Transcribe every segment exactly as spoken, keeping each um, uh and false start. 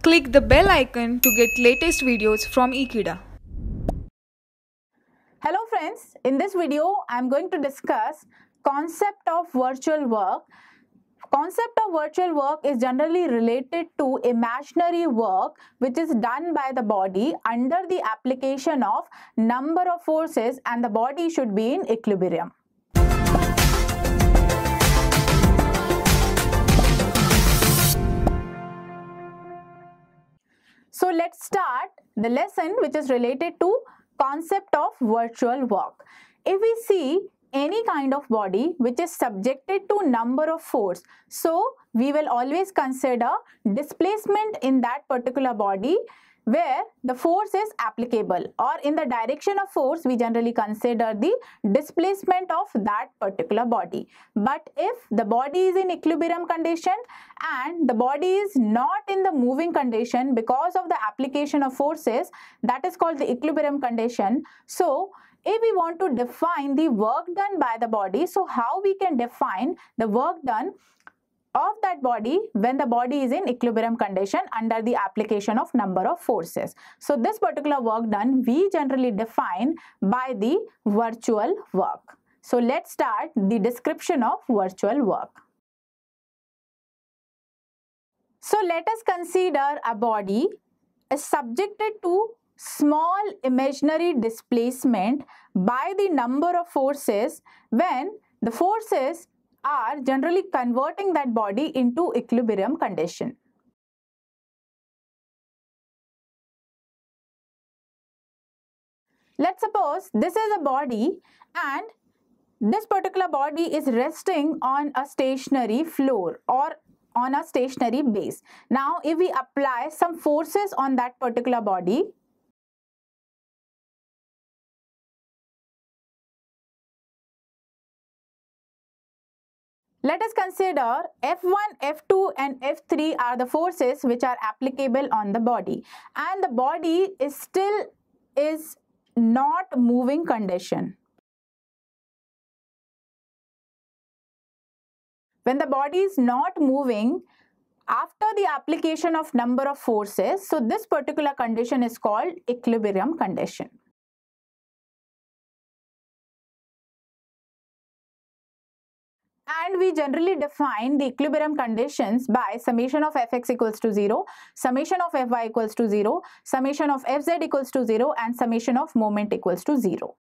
Click the bell icon to get latest videos from Ekeeda. Hello friends, in this video I am going to discuss concept of virtual work. Concept of virtual work is generally related to imaginary work which is done by the body under the application of number of forces, and the body should be in equilibrium. So let's start the lesson which is related to concept of virtual work. If we see any kind of body which is subjected to number of force, so we will always consider displacement in that particular body where the force is applicable, or in the direction of force we generally consider the displacement of that particular body. But if the body is in equilibrium condition and the body is not in the moving condition because of the application of forces, that is called the equilibrium condition. So if we want to define the work done by the body, so how we can define the work done of that body when the body is in equilibrium condition under the application of number of forces. So this particular work done we generally define by the virtual work. So let's start the description of virtual work. So let us consider a body is subjected to small imaginary displacement by the number of forces when the forces are generally converting that body into equilibrium condition. Let's suppose this is a body and this particular body is resting on a stationary floor or on a stationary base. Now if we apply some forces on that particular body, let us consider F one, F two and F three are the forces which are applicable on the body, and the body is still is not moving condition. When the body is not moving after the application of number of forces, so this particular condition is called equilibrium condition. And we generally define the equilibrium conditions by summation of fx equals to zero, summation of fy equals to zero, summation of fz equals to zero, and summation of moment equals to zero.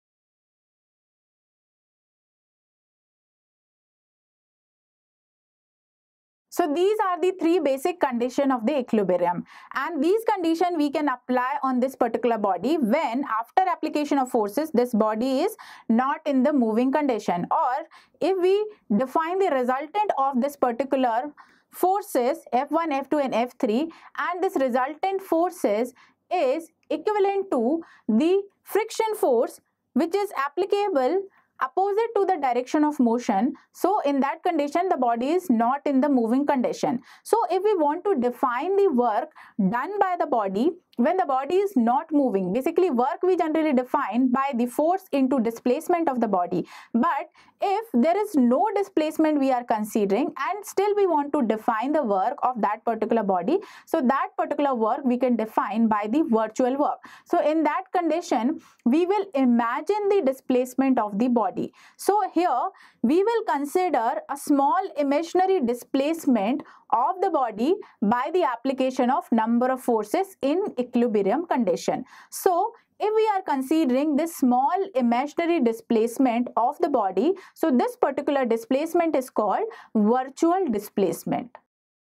So these are the three basic conditions of the equilibrium, and these conditions we can apply on this particular body when after application of forces this body is not in the moving condition, or if we define the resultant of this particular forces F one, F two and F three, and this resultant forces is equivalent to the friction force which is applicable opposite to the direction of motion. So in that condition the body is not in the moving condition. So if we want to define the work done by the body when the body is not moving, basically work we generally define by the force into displacement of the body. But if there is no displacement we are considering and still we want to define the work of that particular body, so that particular work we can define by the virtual work. So in that condition we will imagine the displacement of the body. So here we will consider a small imaginary displacement of the body by the application of number of forces in equilibrium condition. So if we are considering this small imaginary displacement of the body, so this particular displacement is called virtual displacement.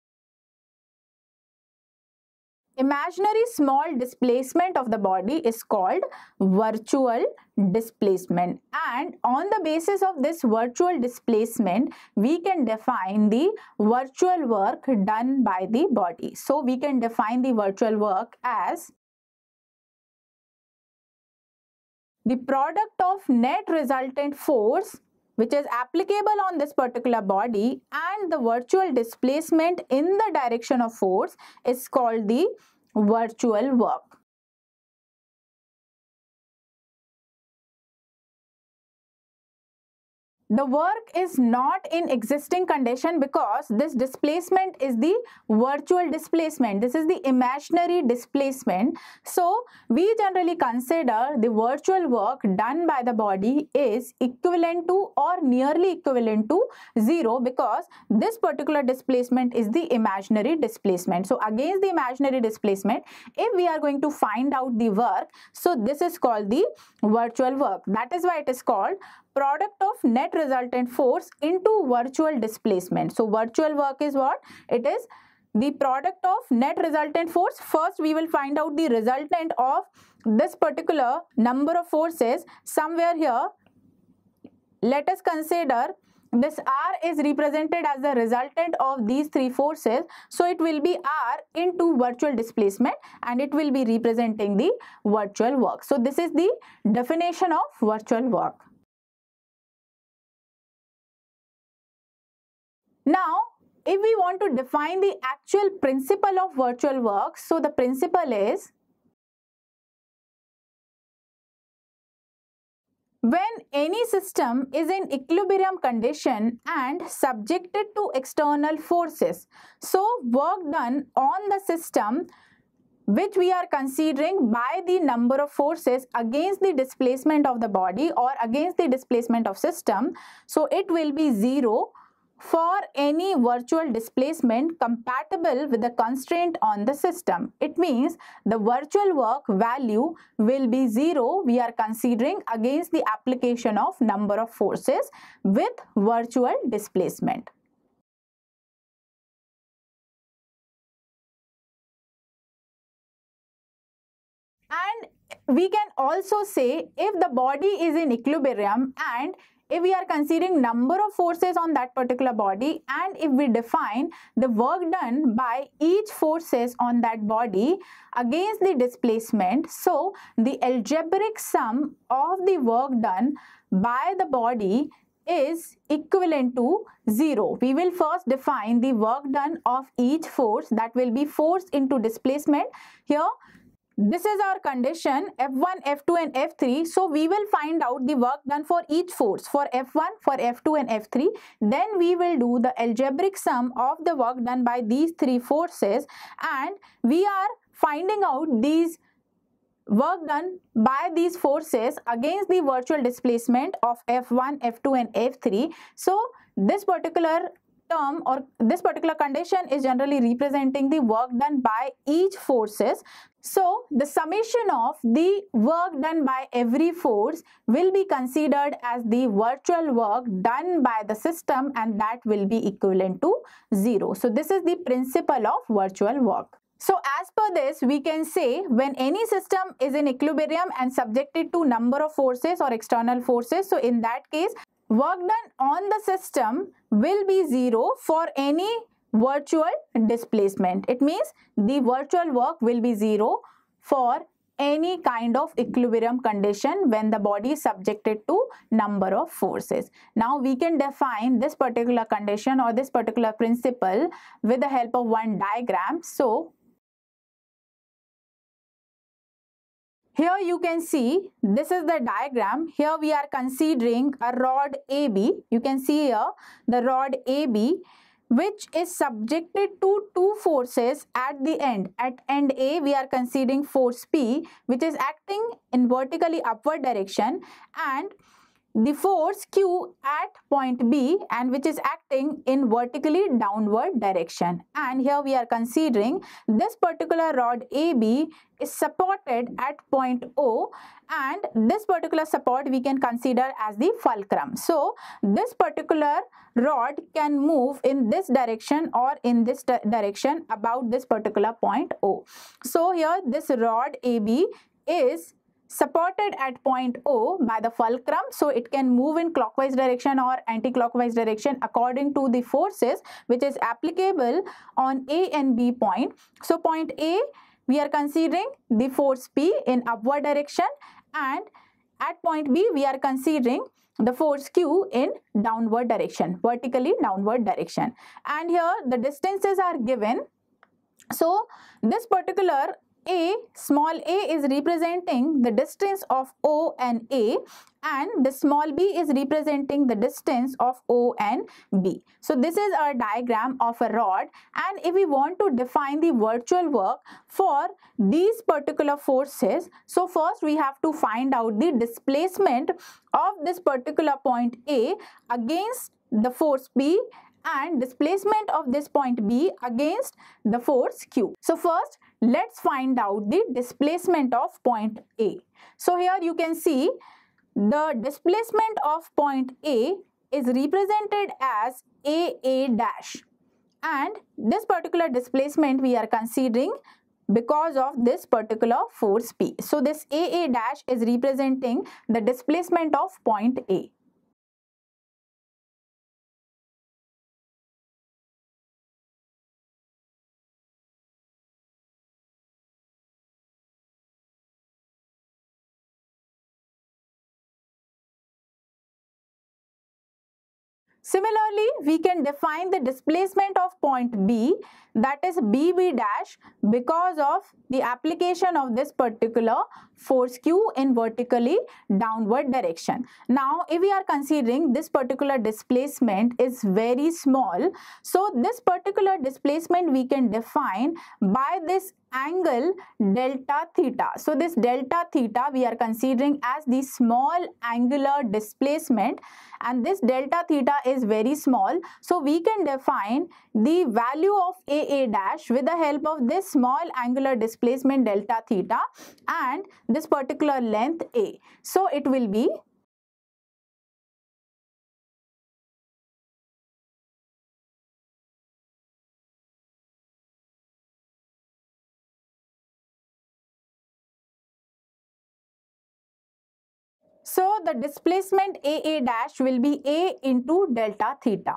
Imaginary small displacement of the body is called virtual displacement, and on the basis of this virtual displacement we can define the virtual work done by the body. So we can define the virtual work as the product of net resultant force which is applicable on this particular body and the virtual displacement in the direction of force is called the virtual work. the work is not in existing condition because this displacement is the virtual displacement. This is the imaginary displacement. So we generally consider the virtual work done by the body is equivalent to or nearly equivalent to zero, because this particular displacement is the imaginary displacement. So against the imaginary displacement, if we are going to find out the work, so this is called the virtual work. That is why it is called product of net resultant force into virtual displacement. So virtual work is what? It is the product of net resultant force. First we will find out the resultant of this particular number of forces somewhere here. Let us consider this R is represented as the resultant of these three forces. So it will be R into virtual displacement and it will be representing the virtual work. So this is the definition of virtual work. Now, if we want to define the actual principle of virtual work, so the principle is when any system is in equilibrium condition and subjected to external forces, so work done on the system which we are considering by the number of forces against the displacement of the body or against the displacement of system, so it will be zero for any virtual displacement compatible with the constraint on the system. It means the virtual work value will be zero. We are considering against the application of number of forces with virtual displacement. And we can also say if the body is in equilibrium and if we are considering number of forces on that particular body, and if we define the work done by each forces on that body against the displacement, so the algebraic sum of the work done by the body is equivalent to zero. We will first define the work done of each force, that will be force into displacement. Here this is our condition F one, F two and F three. So we will find out the work done for each force for F one, for F two and F three. Then we will do the algebraic sum of the work done by these three forces, and we are finding out these work done by these forces against the virtual displacement of F one, F two and F three. So this particular term or this particular condition is generally representing the work done by each forces. So the summation of the work done by every force will be considered as the virtual work done by the system, and that will be equivalent to zero. So this is the principle of virtual work. So as per this, we can say when any system is in equilibrium and subjected to number of forces or external forces, so in that case work done on the system will be zero for any virtual displacement. It means the virtual work will be zero for any kind of equilibrium condition when the body is subjected to number of forces. Now we can define this particular condition or this particular principle with the help of one diagram. So here you can see this is the diagram. Here we are considering a rod A B. You can see here the rod A B, which is subjected to two forces at the end. At end A, we are considering force P, which is acting in vertically upward direction, and the force Q at point B, and which is acting in vertically downward direction. And here we are considering this particular rod A B is supported at point O, and this particular support we can consider as the fulcrum. So this particular rod can move in this direction or in this di direction about this particular point O. So here this rod A B is supported at point O by the fulcrum, so it can move in clockwise direction or anti-clockwise direction according to the forces which is applicable on A and B point. So point A, we are considering the force P in upward direction, and at point B we are considering the force Q in downward direction, vertically downward direction. And here the distances are given. So this particular A, small a is representing the distance of O and A, and the small b is representing the distance of O and B. So this is our diagram of a rod, and if we want to define the virtual work for these particular forces, so first we have to find out the displacement of this particular point A against the force P and displacement of this point B against the force Q. So first, let's find out the displacement of point A. So here you can see the displacement of point A is represented as A A dash, and this particular displacement we are considering because of this particular force P. So this A A dash is representing the displacement of point A. Similarly, we can define the displacement of point B, that is B B dash, because of the application of this particular force Q in vertically downward direction. Now, if we are considering this particular displacement is very small, so this particular displacement we can define by this angle delta theta. So this delta theta we are considering as the small angular displacement, and this delta theta is very small, so we can define the value of A A dash with the help of this small angular displacement delta theta and this particular length A. So it will be So the displacement A A dash will be A into delta theta.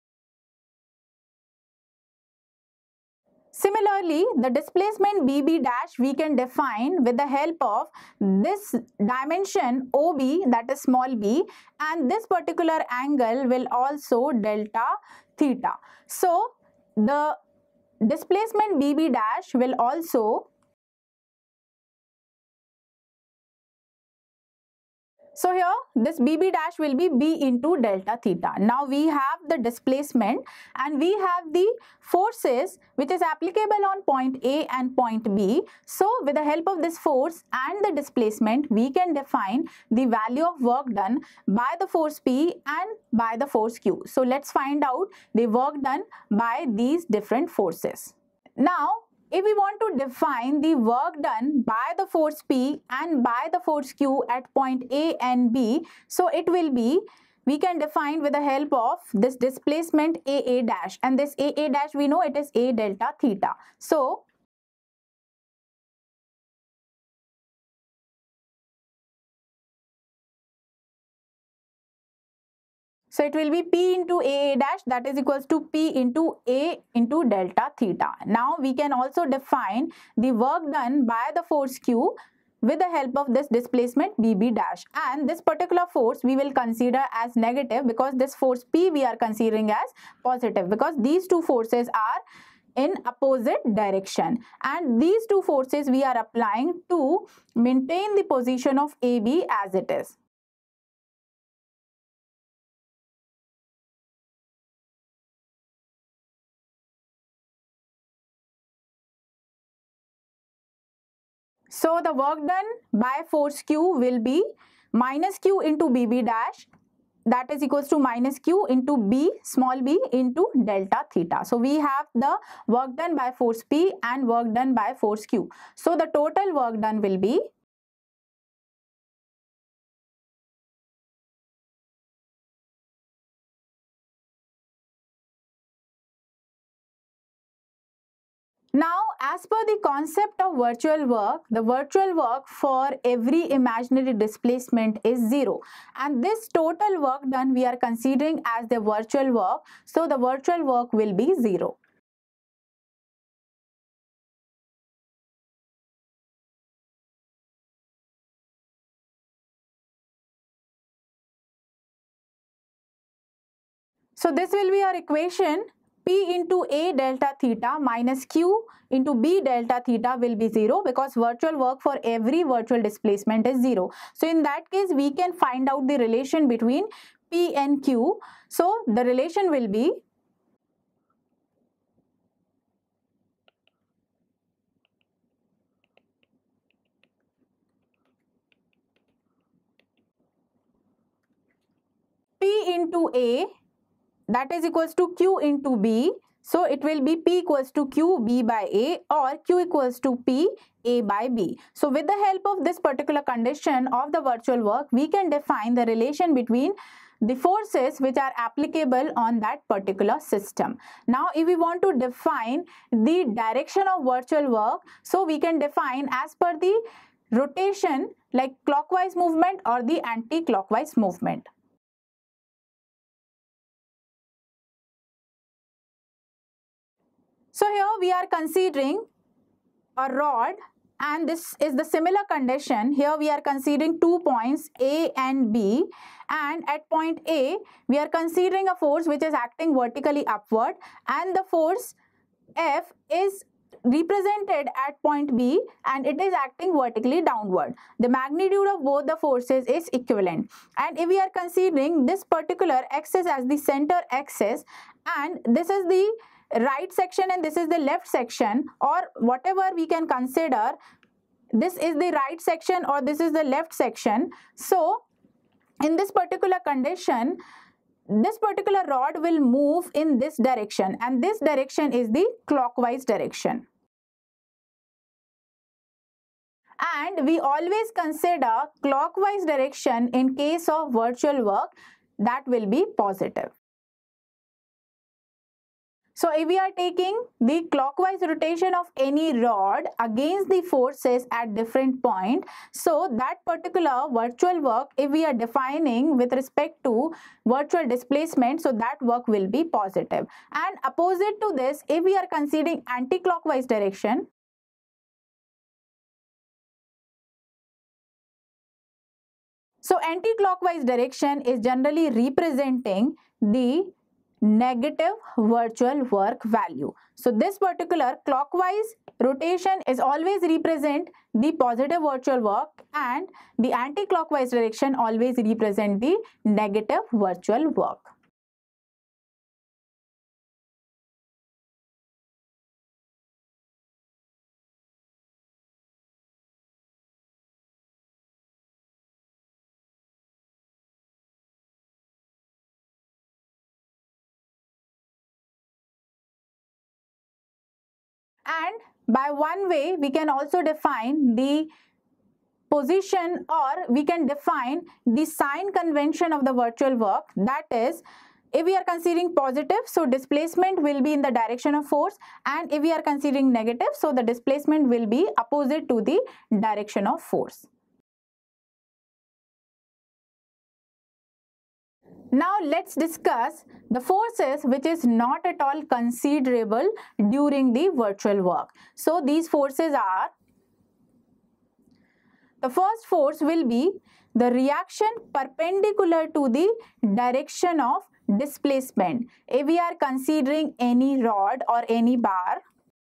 Similarly, the displacement B B dash we can define with the help of this dimension O B, that is small b, and this particular angle will also delta theta. So the displacement B B dash will also So here this B B dash will be B into delta theta. Now we have the displacement and we have the forces which is applicable on point A and point B. So with the help of this force and the displacement, we can define the value of work done by the force P and by the force Q. So let's find out the work done by these different forces. Now, if we want to define the work done by the force P and by the force Q at point A and B, so it will be, we can define with the help of this displacement A A dash, and this A A dash we know it is A delta theta. So So it will be P into A A dash, that is equals to P into A into delta theta. Now we can also define the work done by the force Q with the help of this displacement B B dash, and this particular force we will consider as negative because this force P we are considering as positive, because these two forces are in opposite direction, and these two forces we are applying to maintain the position of A B as it is. So the work done by force Q will be minus Q into B B dash, that is equals to minus Q into B small b into delta theta. So we have the work done by force P and work done by force Q. So the total work done will be Now, as per the concept of virtual work, the virtual work for every imaginary displacement is zero. And this total work done we are considering as the virtual work. So, the virtual work will be zero. So, this will be our equation. P P into A delta theta minus Q into B delta theta will be zero, because virtual work for every virtual displacement is zero. So in that case, we can find out the relation between P and Q. So the relation will be P into A, that is equals to Q into B. So it will be P equals to Q, B by A, or Q equals to P, A by B. So with the help of this particular condition of the virtual work, we can define the relation between the forces which are applicable on that particular system. Now if we want to define the direction of virtual work, so we can define as per the rotation, like clockwise movement or the anti-clockwise movement. So here we are considering a rod, and this is the similar condition. Here we are considering two points A and B, and at point A we are considering a force which is acting vertically upward, and the force F is represented at point B and it is acting vertically downward. The magnitude of both the forces is equivalent, and if we are considering this particular axis as the center axis, and this is the right section and this is the left section, or whatever we can consider, this is the right section or this is the left section. So in this particular condition, this particular rod will move in this direction, and this direction is the clockwise direction. And we always consider clockwise direction in case of virtual work, that will be positive. So if we are taking the clockwise rotation of any rod against the forces at different point, so that particular virtual work, if we are defining with respect to virtual displacement, so that work will be positive. And opposite to this, if we are considering anti-clockwise direction, so anti-clockwise direction is generally representing the negative virtual work value. So this particular clockwise rotation is always represent the positive virtual work, and the anti-clockwise direction always represent the negative virtual work. And by one way, we can also define the position, or we can define the sign convention of the virtual work. That is, if we are considering positive, so displacement will be in the direction of force, and if we are considering negative, so the displacement will be opposite to the direction of force. Now let's discuss the forces which is not at all considerable during the virtual work. So these forces are, the first force will be the reaction perpendicular to the direction of displacement. If we are considering any rod or any bar,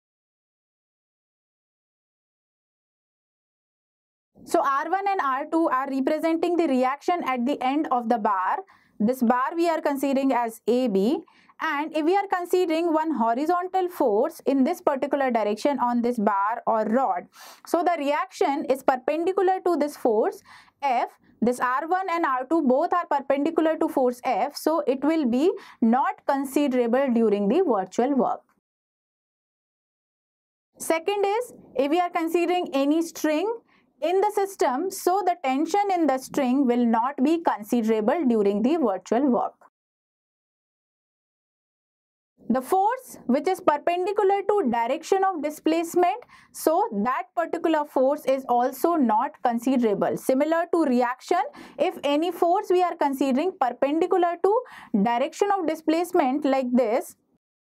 so R one and R two are representing the reaction at the end of the bar. This bar we are considering as A B, and if we are considering one horizontal force in this particular direction on this bar or rod, so the reaction is perpendicular to this force F. This R one and R two both are perpendicular to force F, so it will be not considerable during the virtual work. Second is, if we are considering any string in the system, so the tension in the string will not be considerable during the virtual work. The force which is perpendicular to direction of displacement, so that particular force is also not considerable. Similar to reaction, if any force we are considering perpendicular to direction of displacement like this,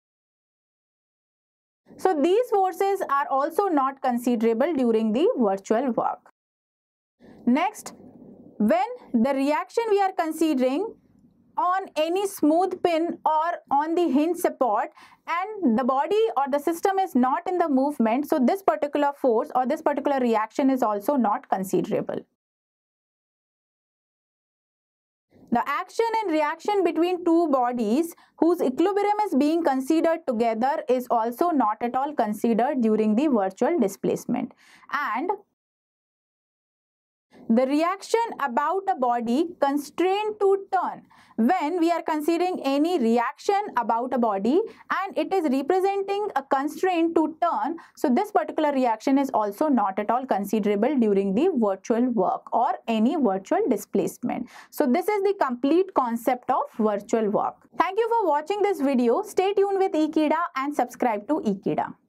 so these forces are also not considerable during the virtual work. Next, when the reaction we are considering on any smooth pin or on the hinge support and the body or the system is not in the movement, so this particular force or this particular reaction is also not considerable. The action and reaction between two bodies whose equilibrium is being considered together is also not at all considered during the virtual displacement. And the reaction about a body constrained to turn, when we are considering any reaction about a body and it is representing a constraint to turn, so this particular reaction is also not at all considerable during the virtual work or any virtual displacement. So this is the complete concept of virtual work. Thank you for watching this video. Stay tuned with Ekeeda and subscribe to Ekeeda.